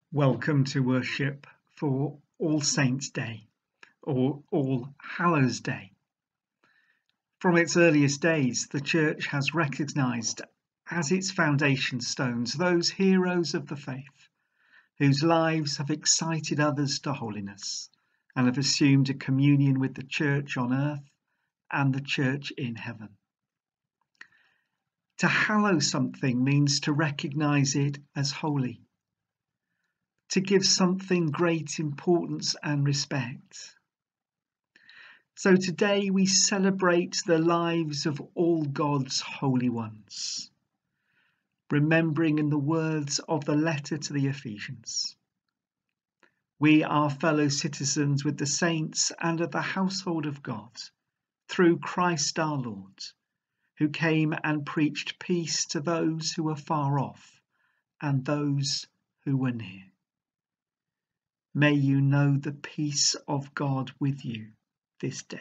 Welcome to worship for All Saints' Day or All Hallows' Day. From its earliest days, the Church has recognised as its foundation stones those heroes of the faith whose lives have excited others to holiness and have assumed a communion with the Church on earth and the Church in heaven. To hallow something means to recognise it as holy, to give something great importance and respect. So today we celebrate the lives of all God's holy ones, remembering in the words of the letter to the Ephesians, we are fellow citizens with the saints and of the household of God, through Christ our Lord, who came and preached peace to those who were far off and those who were near. May you know the peace of God with you this day.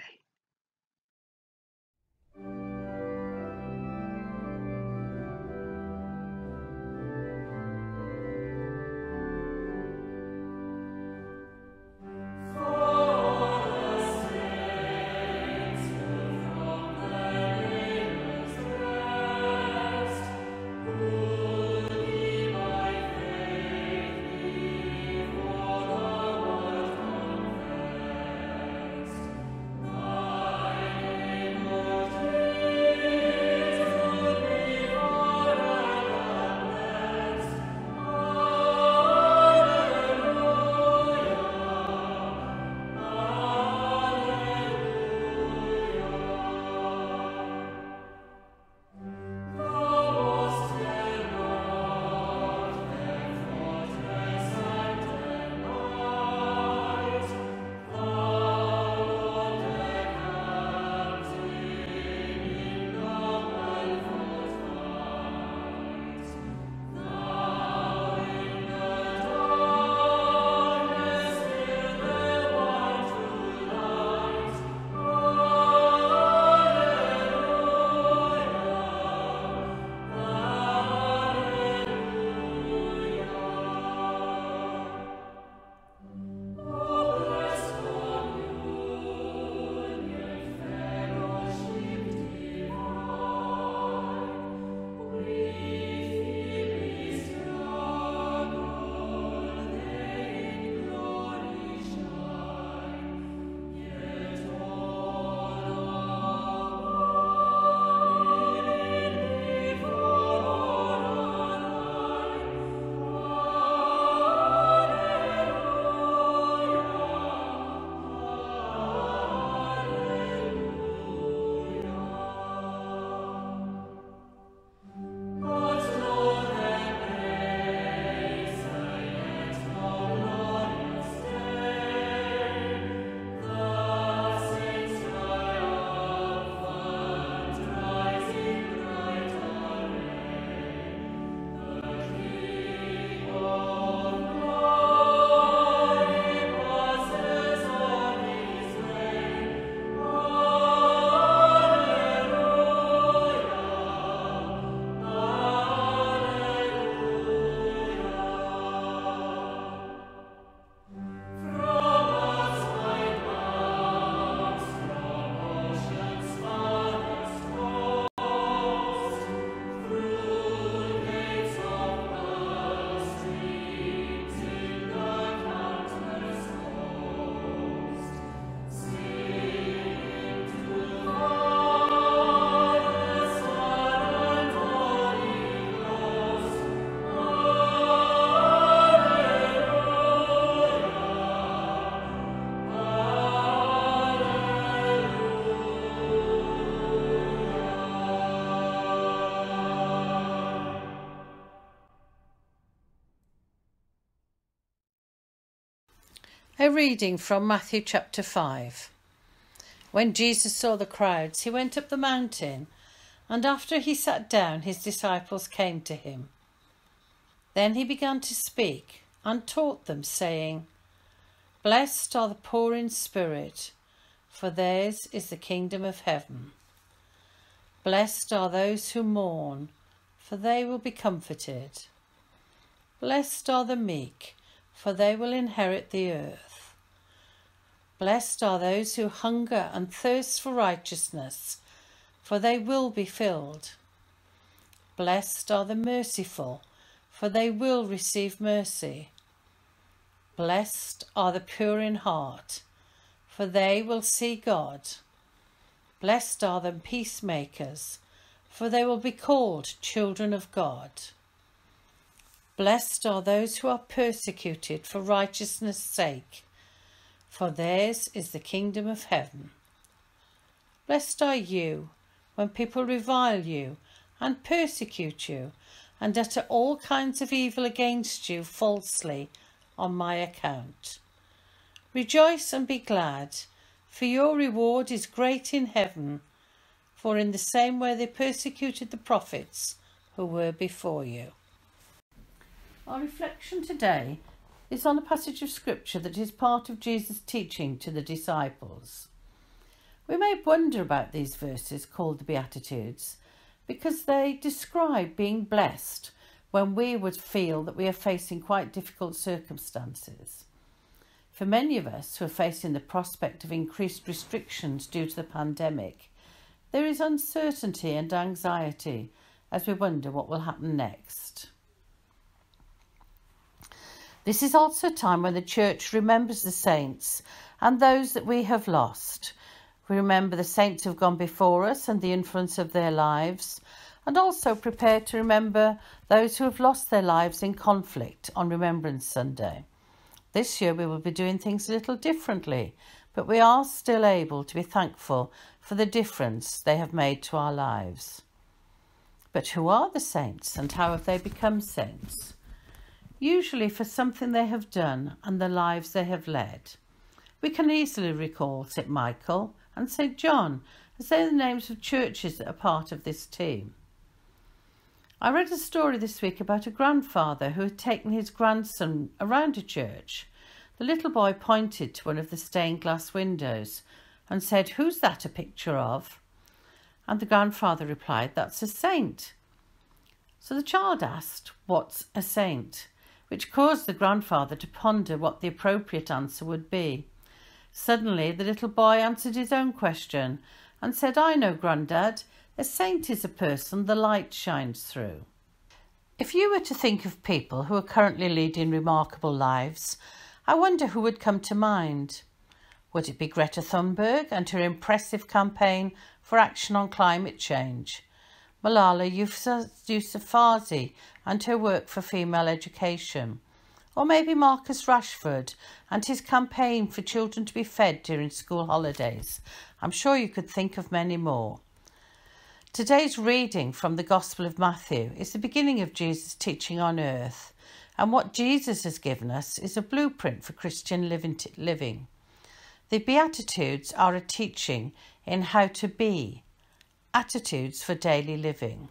A reading from Matthew chapter 5. When Jesus saw the crowds, he went up the mountain, and after he sat down, his disciples came to him. Then he began to speak and taught them, saying, Blessed are the poor in spirit, for theirs is the kingdom of heaven. Blessed are those who mourn, for they will be comforted. Blessed are the meek, for they will inherit the earth. Blessed are those who hunger and thirst for righteousness, for they will be filled. Blessed are the merciful, for they will receive mercy. Blessed are the pure in heart, for they will see God. Blessed are the peacemakers, for they will be called children of God. Blessed are those who are persecuted for righteousness' sake, for theirs is the kingdom of heaven. Blessed are you when people revile you and persecute you and utter all kinds of evil against you falsely on my account. Rejoice and be glad, for your reward is great in heaven, for in the same way they persecuted the prophets who were before you. Our reflection today is on a passage of scripture that is part of Jesus' teaching to the disciples. We may wonder about these verses called the Beatitudes because they describe being blessed when we would feel that we are facing quite difficult circumstances. For many of us who are facing the prospect of increased restrictions due to the pandemic, there is uncertainty and anxiety as we wonder what will happen next. This is also a time when the Church remembers the saints and those that we have lost. We remember the saints who have gone before us and the influence of their lives, and also prepare to remember those who have lost their lives in conflict on Remembrance Sunday. This year we will be doing things a little differently, but we are still able to be thankful for the difference they have made to our lives. But who are the saints and how have they become saints? Usually for something they have done and the lives they have led. We can easily recall St. Michael and St. John as they are the names of churches that are part of this team. I read a story this week about a grandfather who had taken his grandson around a church. The little boy pointed to one of the stained glass windows and said, "Who's that a picture of?" And the grandfather replied, "That's a saint." So the child asked, "What's a saint?" which caused the grandfather to ponder what the appropriate answer would be. Suddenly the little boy answered his own question and said, "I know, Grandad, a saint is a person the light shines through." If you were to think of people who are currently leading remarkable lives, I wonder who would come to mind. Would it be Greta Thunberg and her impressive campaign for action on climate change? Malala Yousafzai and her work for female education? Or maybe Marcus Rashford and his campaign for children to be fed during school holidays? I'm sure you could think of many more. Today's reading from the Gospel of Matthew is the beginning of Jesus' teaching on earth, and what Jesus has given us is a blueprint for Christian living. The Beatitudes are a teaching in how to be, attitudes for daily living.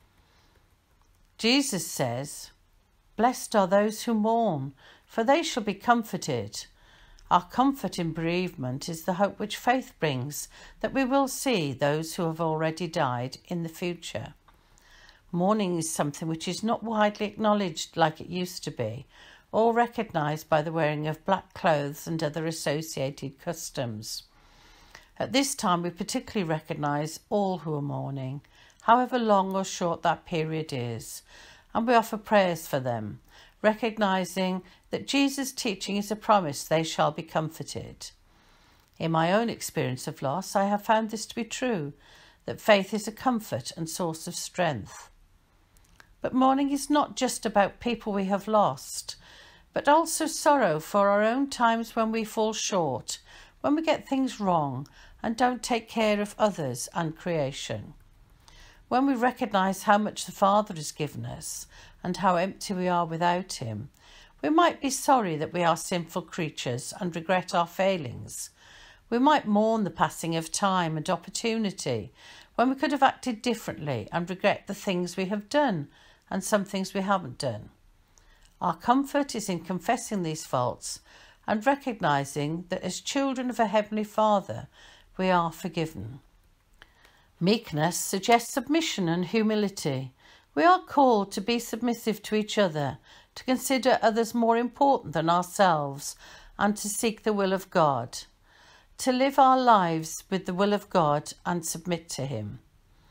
Jesus says, "Blessed are those who mourn, for they shall be comforted." Our comfort in bereavement is the hope which faith brings, that we will see those who have already died in the future. Mourning is something which is not widely acknowledged like it used to be, or recognised by the wearing of black clothes and other associated customs. At this time we particularly recognise all who are mourning, however long or short that period is, and we offer prayers for them, recognising that Jesus' teaching is a promise they shall be comforted. In my own experience of loss, I have found this to be true, that faith is a comfort and source of strength. But mourning is not just about people we have lost, but also sorrow for our own times when we fall short, when we get things wrong and don't take care of others and creation. When we recognise how much the Father has given us and how empty we are without him, we might be sorry that we are sinful creatures and regret our failings. We might mourn the passing of time and opportunity when we could have acted differently and regret the things we have done and some things we haven't done. Our comfort is in confessing these faults and recognising that as children of a Heavenly Father, we are forgiven. Meekness suggests submission and humility. We are called to be submissive to each other, to consider others more important than ourselves, and to seek the will of God, to live our lives with the will of God and submit to Him.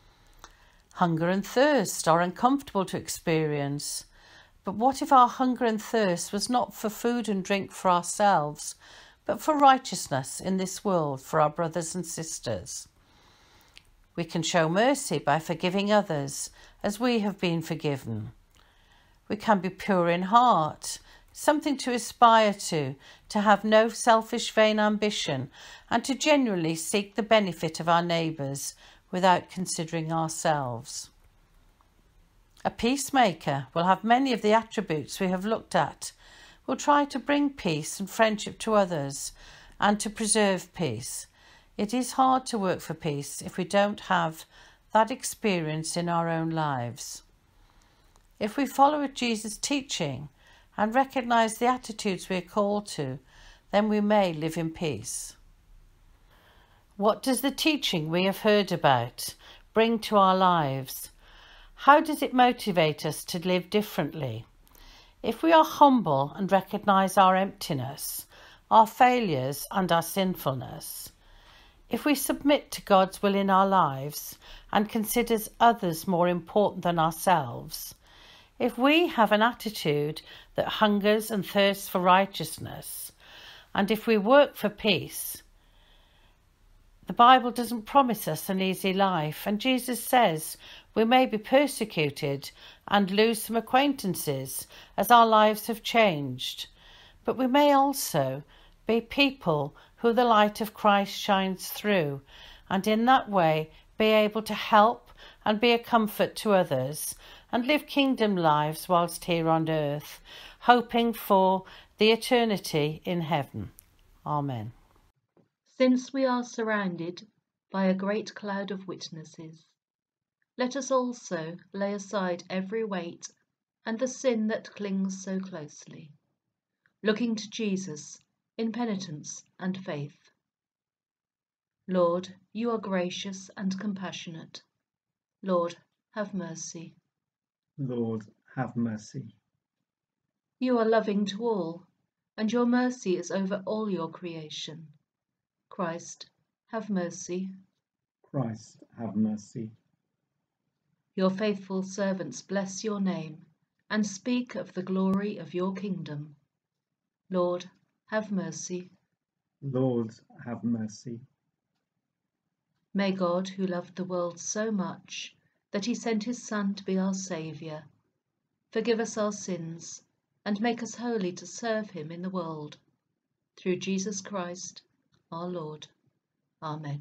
Hunger and thirst are uncomfortable to experience, but what if our hunger and thirst was not for food and drink for ourselves, but for righteousness in this world for our brothers and sisters? We can show mercy by forgiving others as we have been forgiven. We can be pure in heart, something to aspire to have no selfish vain ambition, and to genuinely seek the benefit of our neighbours without considering ourselves. A peacemaker will have many of the attributes we have looked at, will try to bring peace and friendship to others and to preserve peace. It is hard to work for peace if we don't have that experience in our own lives. If we follow Jesus' teaching and recognise the attitudes we are called to, then we may live in peace. What does the teaching we have heard about bring to our lives? How does it motivate us to live differently? If we are humble and recognise our emptiness, our failures and our sinfulness, if we submit to God's will in our lives and consider others more important than ourselves, if we have an attitude that hungers and thirsts for righteousness, and if we work for peace, the Bible doesn't promise us an easy life, and Jesus says we may be persecuted and lose some acquaintances as our lives have changed, but we may also be people who the light of Christ shines through, and in that way be able to help and be a comfort to others and live kingdom lives whilst here on earth, hoping for the eternity in heaven. Amen. Since we are surrounded by a great cloud of witnesses, let us also lay aside every weight and the sin that clings so closely, looking to Jesus in penitence and faith. Lord, you are gracious and compassionate. Lord, have mercy. Lord, have mercy. You are loving to all, and your mercy is over all your creation. Christ, have mercy. Christ, have mercy. Your faithful servants bless your name and speak of the glory of your kingdom. Lord, have mercy. Lord, have mercy. May God, who loved the world so much that he sent his Son to be our Saviour, forgive us our sins and make us holy to serve him in the world. Through Jesus Christ, our Lord. Amen.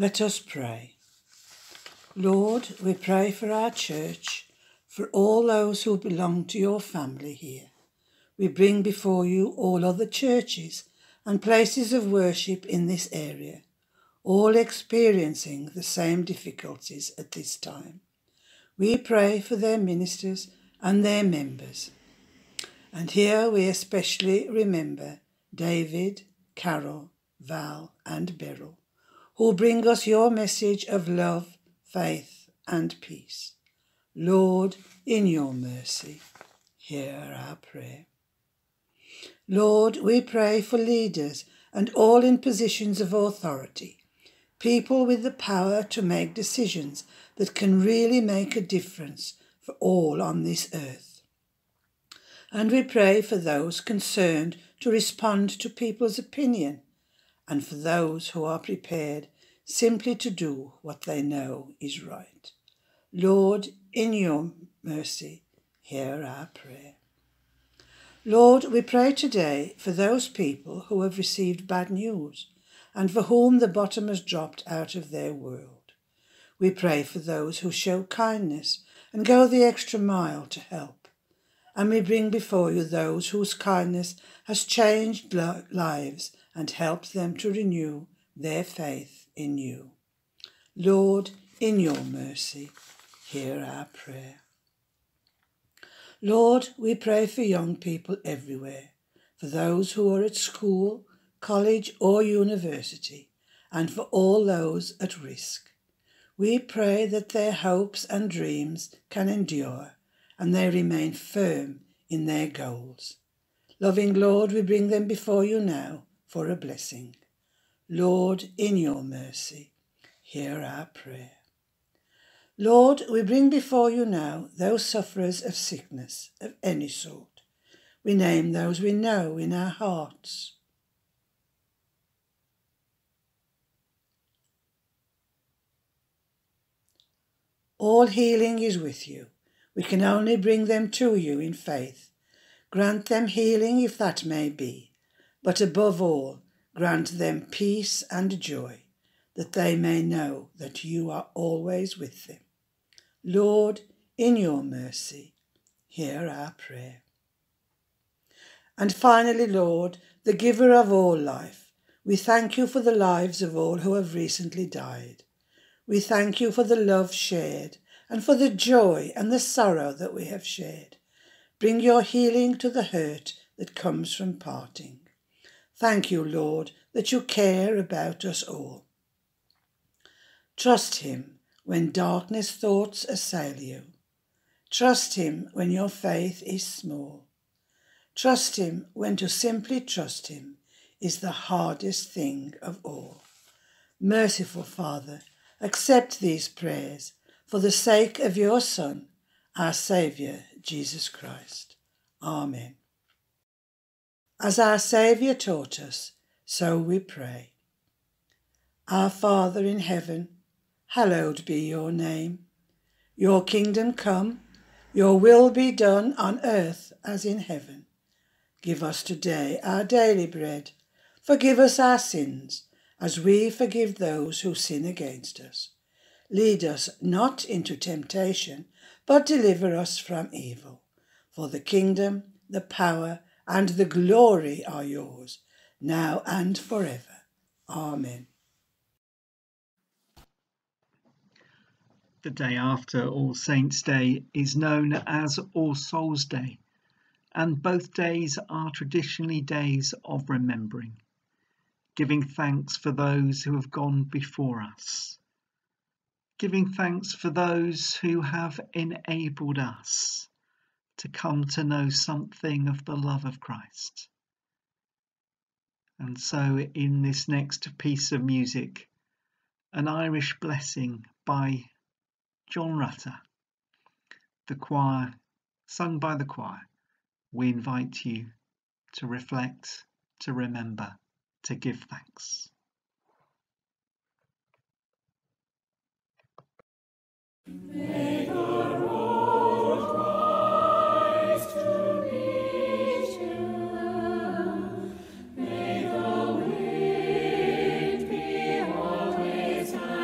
Let us pray. Lord, we pray for our church, for all those who belong to your family here. We bring before you all other churches and places of worship in this area, all experiencing the same difficulties at this time. We pray for their ministers and their members. And here we especially remember David, Carol, Val and Beryl, who bring us your message of love, faith and peace. Lord, in your mercy, hear our prayer. Lord, we pray for leaders and all in positions of authority, people with the power to make decisions that can really make a difference for all on this earth. And we pray for those concerned to respond to people's opinion, and for those who are prepared simply to do what they know is right. Lord, in your mercy, hear our prayer. Lord, we pray today for those people who have received bad news and for whom the bottom has dropped out of their world. We pray for those who show kindness and go the extra mile to help. And we bring before you those whose kindness has changed lives and helped them to renew their faith in you. Lord, in your mercy, hear our prayer. Lord, we pray for young people everywhere, for those who are at school, college or university, and for all those at risk. We pray that their hopes and dreams can endure and they remain firm in their goals. Loving Lord, we bring them before you now for a blessing. Lord, in your mercy, hear our prayer. Lord, we bring before you now those sufferers of sickness of any sort. We name those we know in our hearts. All healing is with you. We can only bring them to you in faith. Grant them healing if that may be, but above all, grant them peace and joy, that they may know that you are always with them. Lord, in your mercy, hear our prayer. And finally, Lord, the giver of all life, we thank you for the lives of all who have recently died. We thank you for the love shared and for the joy and the sorrow that we have shared. Bring your healing to the hurt that comes from parting. Thank you, Lord, that you care about us all. Trust him when darkness thoughts assail you. Trust him when your faith is small. Trust him when to simply trust him is the hardest thing of all. Merciful Father, accept these prayers for the sake of your Son, our Saviour, Jesus Christ. Amen. As our Saviour taught us, so we pray. Our Father in heaven, hallowed be your name. Your kingdom come, your will be done on earth as in heaven. Give us today our daily bread. Forgive us our sins, as we forgive those who sin against us. Lead us not into temptation, but deliver us from evil. For the kingdom, the power, and the glory are yours, now and forever. Amen. The day after All Saints' Day is known as All Souls' Day, and both days are traditionally days of remembering, giving thanks for those who have gone before us, giving thanks for those who have enabled us to come to know something of the love of Christ. And so in this next piece of music, an Irish blessing by John Rutter, the choir, sung by the choir, we invite you to reflect, to remember, to give thanks. May the road rise to meet you. May the wind be always at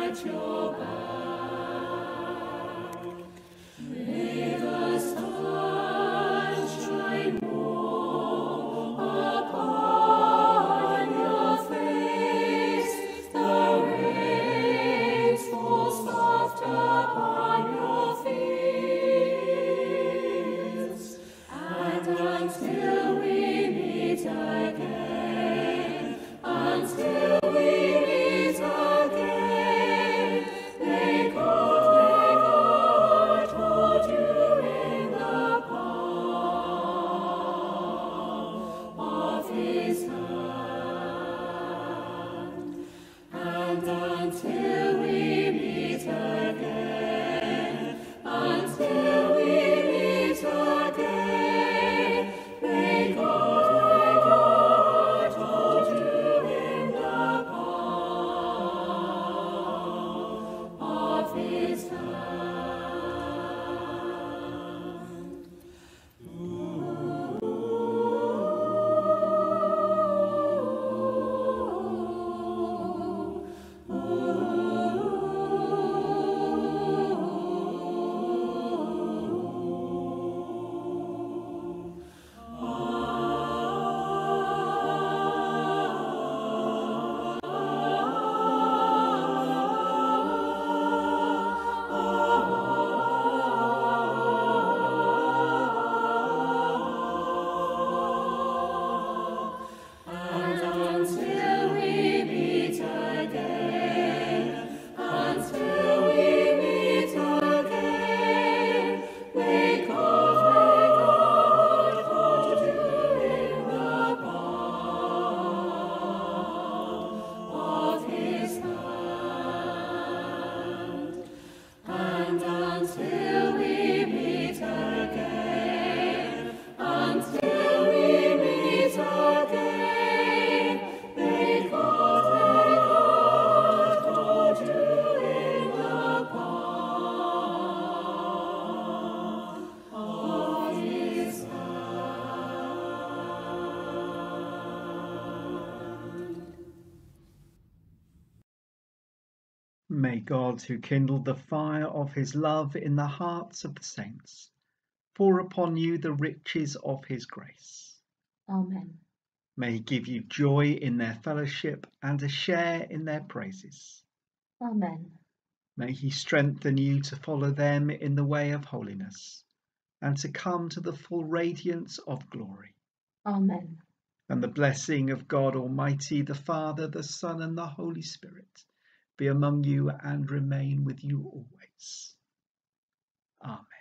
May God, who kindled the fire of his love in the hearts of the saints, pour upon you the riches of his grace. Amen. May he give you joy in their fellowship and a share in their praises. Amen. May he strengthen you to follow them in the way of holiness and to come to the full radiance of glory. Amen. And the blessing of God Almighty, the Father, the Son, and the Holy Spirit be among you and remain with you always. Amen.